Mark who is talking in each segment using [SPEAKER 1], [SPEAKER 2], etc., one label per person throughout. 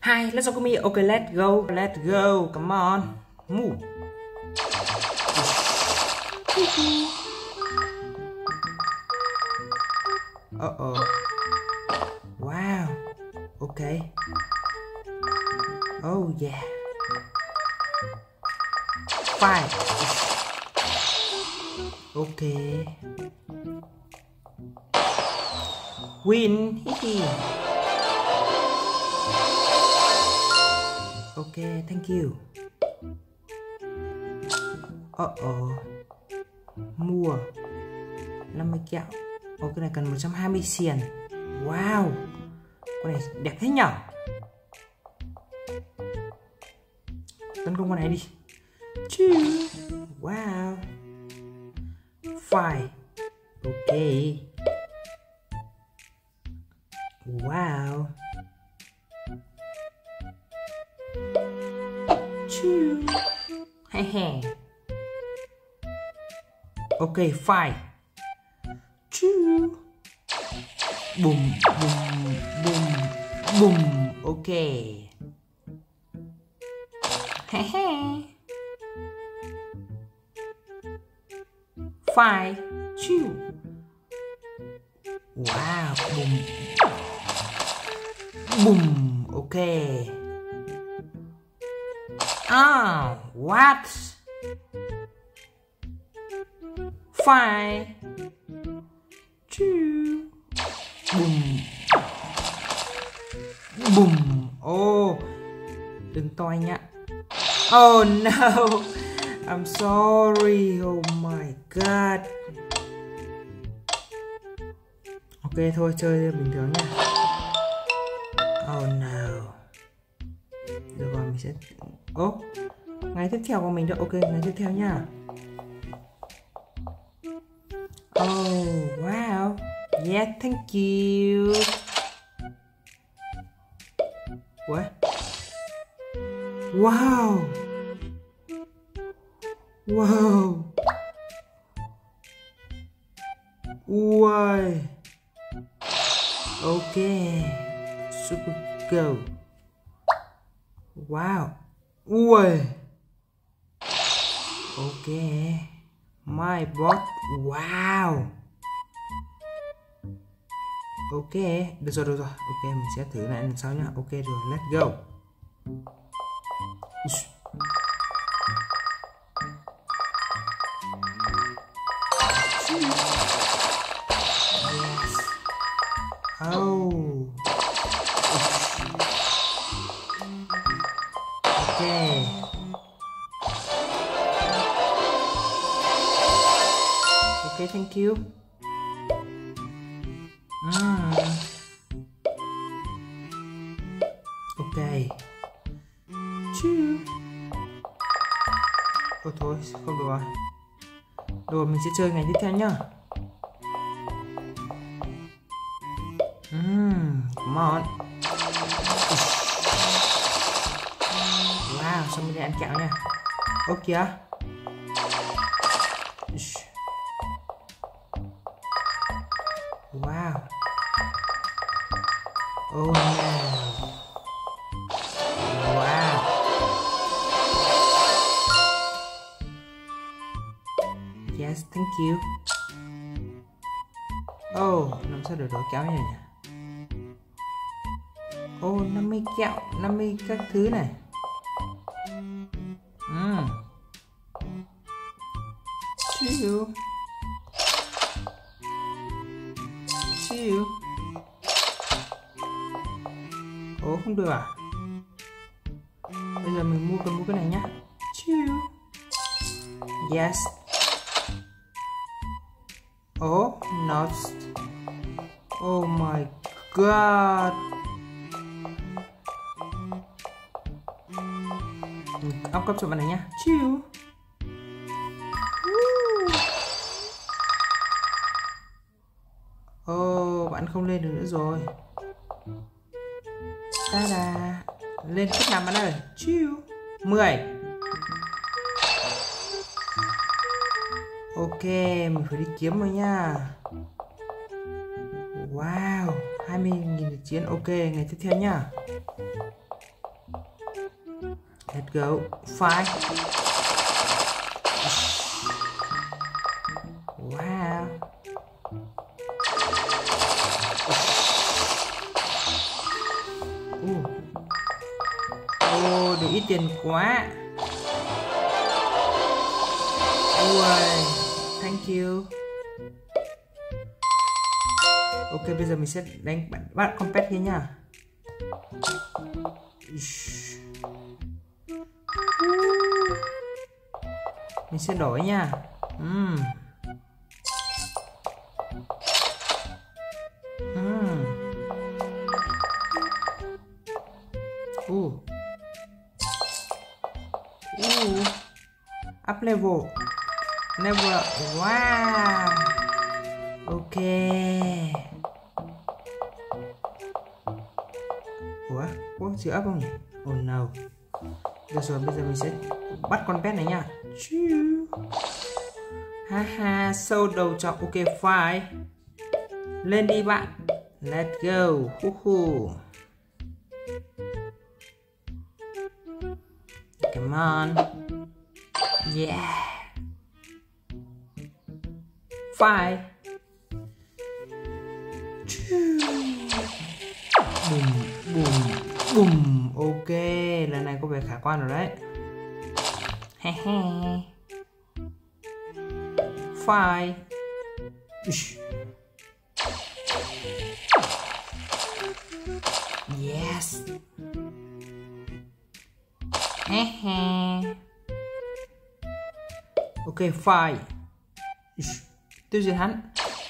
[SPEAKER 1] Hi, let's go me. Okay, let's go. Let's go. Come on. Move. Uh-oh. Wow. Okay. Oh yeah. Five. Okay. Win. Okay, thank you. Uh-oh. Mua 50 kẹo. Ồ, cái này cần 120 xiền. Wow. Con này đẹp thế nhở. Tấn công con này đi. Two. Wow. Five. Okay. Wow. Two. Hehe. Okay, five. Two. Boom, boom, boom, boom. Okay. Hehe. Five. Two. Wow. Boom. Boom. Okay. Ah, what? Five. Two. Boom. Boom. Oh, đừng toi nhá. Oh no, I'm sorry. Oh my god. Ok thôi, chơi bình thường nha. Oh no. Được rồi, mình sẽ... ngày tiếp theo của mình đó. Ok, ngày tiếp theo nha. Oh wow. Yeah, thank you. What? Wow. Wow. Wow. Okay. Super go. Wow. Wow. Okay. My bot. Wow. Ok, được rồi. Ok, mình sẽ thử lại lần sau nhá. Ok rồi, let's go. Yes. Oh. Ok. Ok, thank you. Ok. Chứ. Ôi thôi, không được rồi. Rồi mình sẽ chơi ngày tiếp theo nhá. Come on. Wow, xong mình đi ăn kẹo nha. Ốc kìa. Wow. Oh no. Wow. Yes, thank you. Oh, làm sao để đổi kéo này nhỉ? Oh, 50 kẹo, 50 các thứ này. Chill. Ồ, không được à? Bây giờ mình cần mua cái này nhá. Chill. Yes. Oh, not. Oh my god. Ốc cấp cho bạn này nhá. Chill. Bạn không lên được nữa rồi. Ta-da. Lên cấp 5 bạn ơi. Chill. 10. Ok, mình phải đi kiếm rồi nha. Wow, 20.000 chiến. Ok, ngày tiếp theo nha. Let's go. 5. Wow. Được ít tiền quá. Ui, thank you. Ok, bây giờ mình sẽ đánh bắt con pet kia nha. Mình sẽ đổi nha. Up level. Wow. Ok. Ủa, có chữ up không nhỉ? Oh no. Được rồi, bây giờ mình sẽ bắt con pet này nha. Haha, sâu đầu chọc. Ok, fine. Lên đi bạn. Let's go. Come on. Yeah. 5. Bùm. Ok, lần này có vẻ khả quan rồi đấy. 5. Yes. Ok, 5. Tiêu diệt hắn.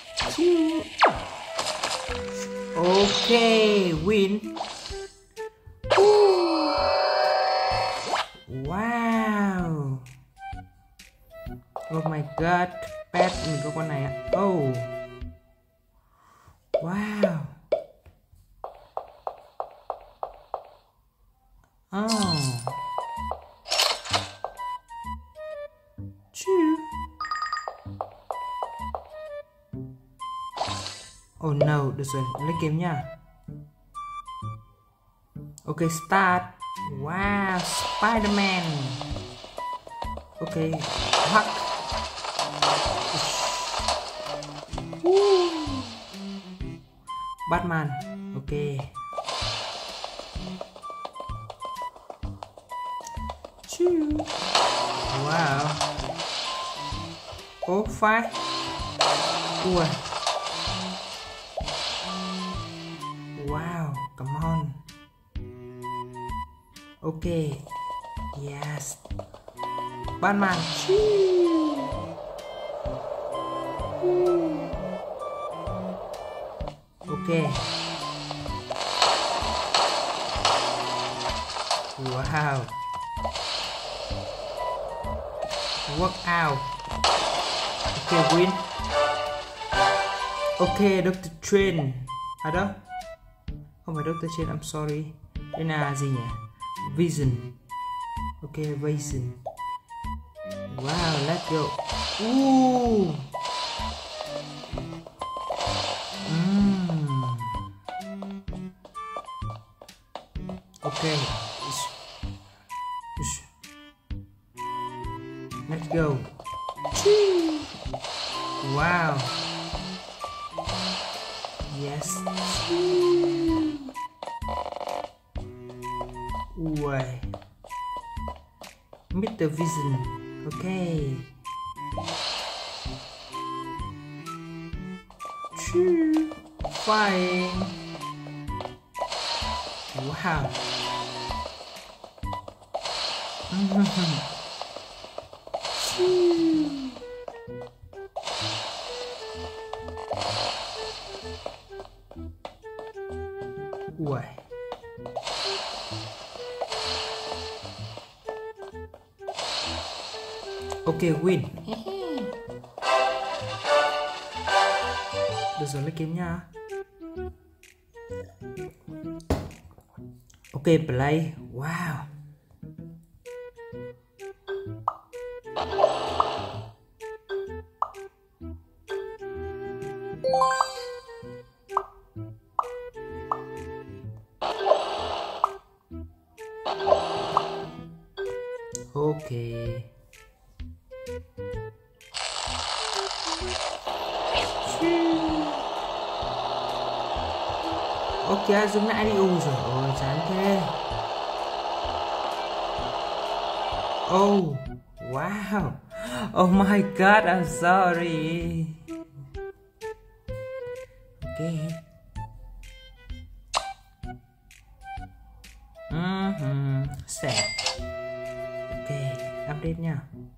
[SPEAKER 1] Ok, win. Wow. Oh my god, pet mình có con này ạ. Oh. Wow. Oh no, được rồi, lấy kiếm nha. Ok, start. Wow, Spider-Man. Ok, Hulk. Batman. Ok. Wow. Oh, 5. Ui. Wow, come on. Ok. Yes. Batman. Ok. Wow. Work out. Ok, win. Ok, Dr. Train. À đó. Không phải Dr. Train, I'm sorry. Đây là gì nhỉ? Vision. Ok, Vision. Wow, let's go. Ok. Let's go. Wow. Yes. Ui. Mr. Vision. Ok. Fine. Wow. Ui. Ok, win. Được rồi, lấy kiếm nha. Ok, play. Wow. Okay. Ok, dừng lại đi. Ôi giời ơi, chán thế. Oh, wow. Oh my god, I'm sorry. Okay. Sad. Ok, update nha.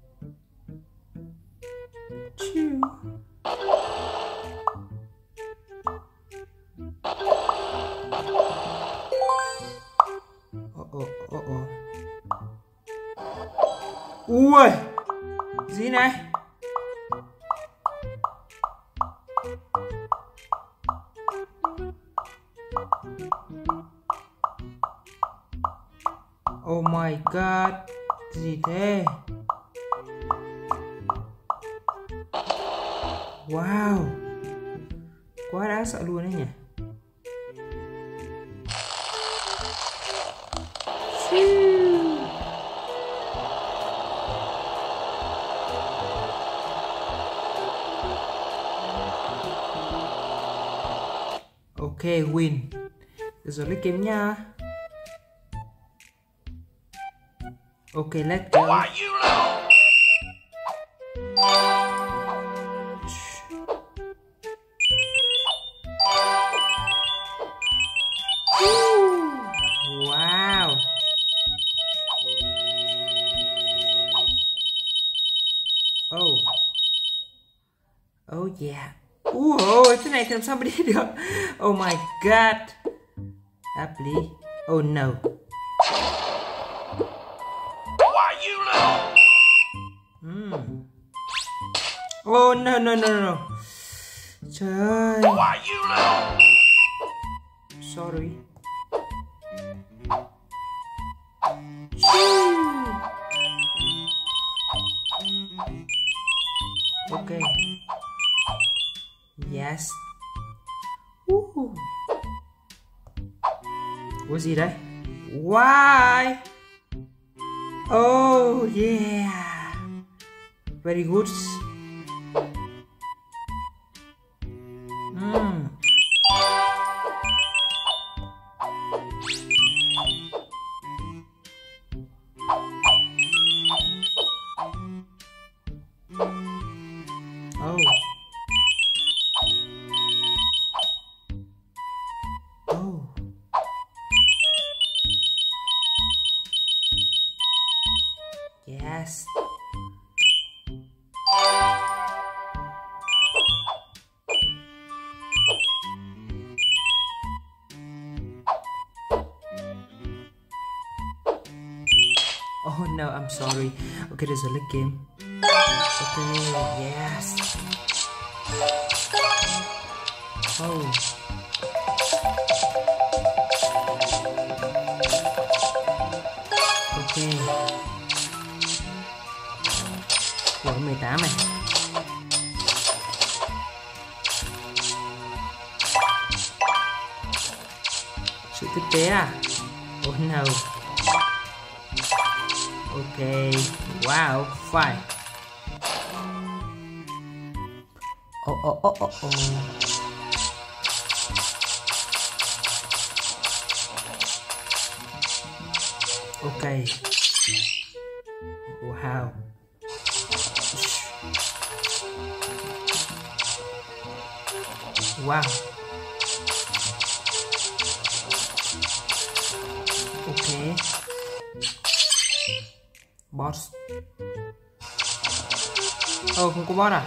[SPEAKER 1] Chill. Ui, gì này? Oh my god, gì thế? Wow, quá đáng sợ luôn đấy nhỉ. Ok, win. Được rồi, lấy kiếm nha. Ok, let's go. Wow. Oh. Oh yeah. Thế này thì làm sao mà đi được? Oh my god. Happily. Oh no. Oh no no no no. Trời ơi. Sorry. Ok. Yes. Ủa gì đấy? Why? Oh yeah. Very good. Yes. Oh no, I'm sorry. Okay, there's a leg game. Okay, yes. Oh. Okay. Lỗi 18 này. Sự tiếp tế à? Oh no. Okay. Wow, fine. Oh. Okay. Wow. Wow. Okay. Boss. Không có boss à?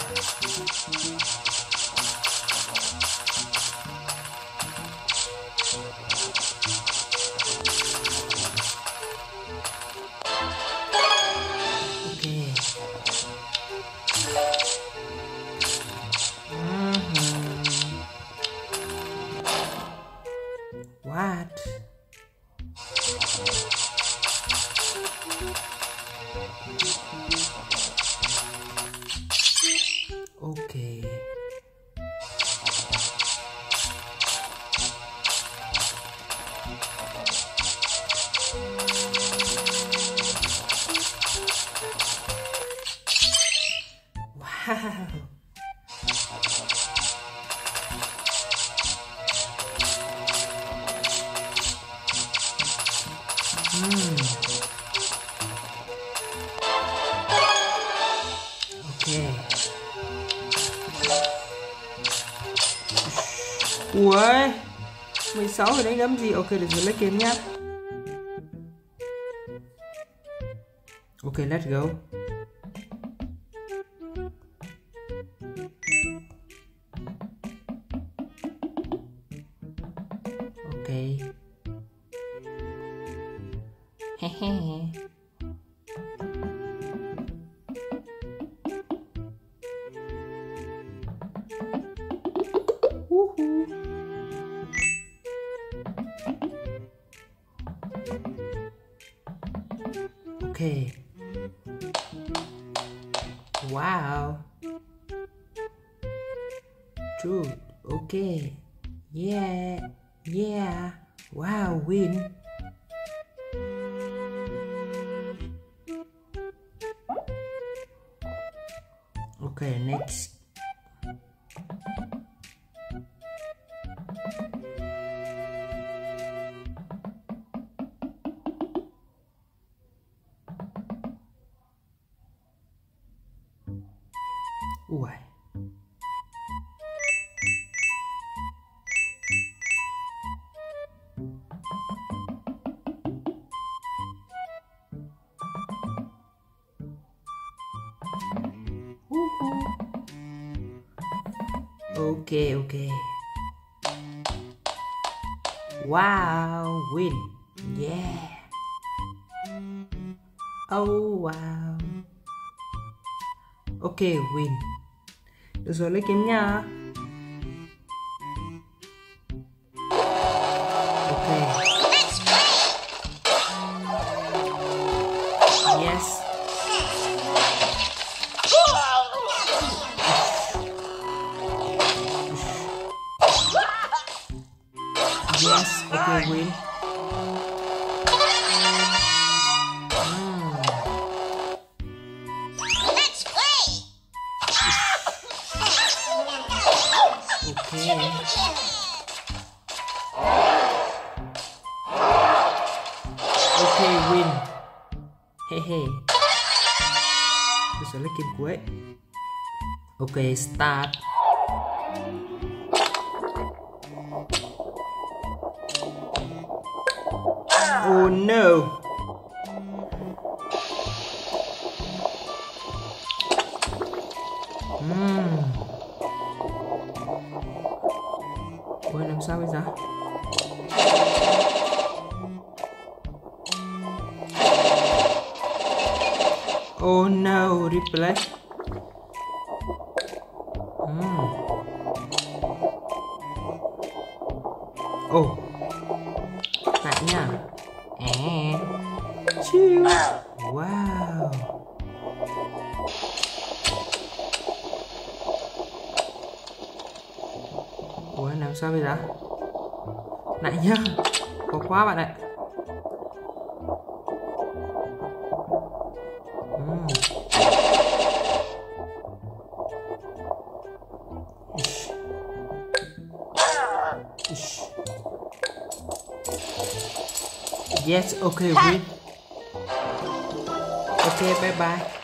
[SPEAKER 1] What? Okay. Ok. Ui, 16 rồi đánh đấm gì? Ok, được rồi, lấy kiếm nhá. Ok, let's go. Ok. Hehehe. Okay. Wow. True. Okay. Yeah. Yeah. Wow, win. Okay, next. Ui. Okay, okay. Wow, win. Yeah. Oh wow. Okay, win. Được rồi, lấy kiếm nha. Okay. Yes. Yes, okay, win.
[SPEAKER 2] Let's play.
[SPEAKER 1] Okay. Okay, win. Hehe. Được rồi, lấy kiếm cuối. Okay, start. Oh no. Ôi, làm sao bây giờ? Oh no, replay. Oh. Lại nha. Chill. Wow. Ủa, làm sao bây giờ? Lại nhá. Khó quá bạn ạ. Yes, okay, win. Okay, bye bye.